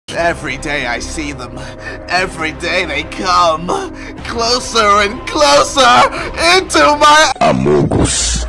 Every day I see them. Every day they come closer and closer into my amogus.